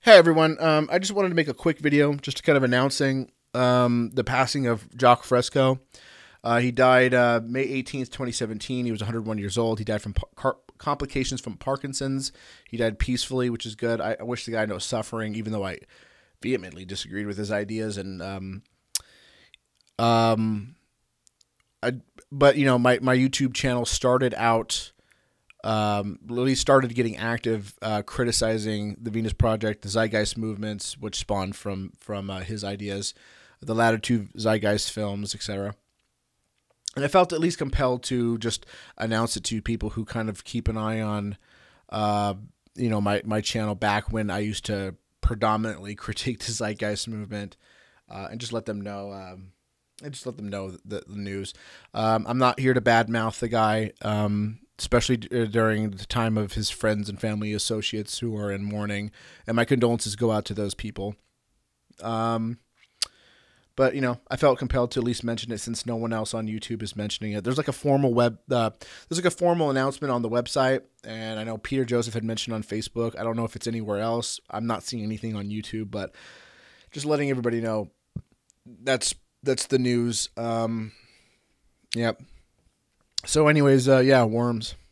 Hey everyone, I just wanted to make a quick video just to kind of announcing the passing of Jacque Fresco. He died May 18th, 2017. He was 101 years old. He died from complications from Parkinson's. He died peacefully, which is good. I wish the guy had no suffering, even though I vehemently disagreed with his ideas. But you know, my YouTube channel started out really started getting active, criticizing the Venus Project, the Zeitgeist movements, which spawned from his ideas, the latter two Zeitgeist films, etc. And I felt at least compelled to just announce it to people who kind of keep an eye on, my channel back when I used to predominantly critique the Zeitgeist movement, and just let them know. The news. I'm not here to badmouth the guy. Especially during the time of his friends and family associates who are in mourning, and my condolences go out to those people. But you know, I felt compelled to at least mention it since no one else on YouTube is mentioning it. There's like a formal formal announcement on the website, and I know Peter Joseph had mentioned on Facebook. I don't know if it's anywhere else. I'm not seeing anything on YouTube, but just letting everybody know that's the news. Yep. So anyways, yeah, worms.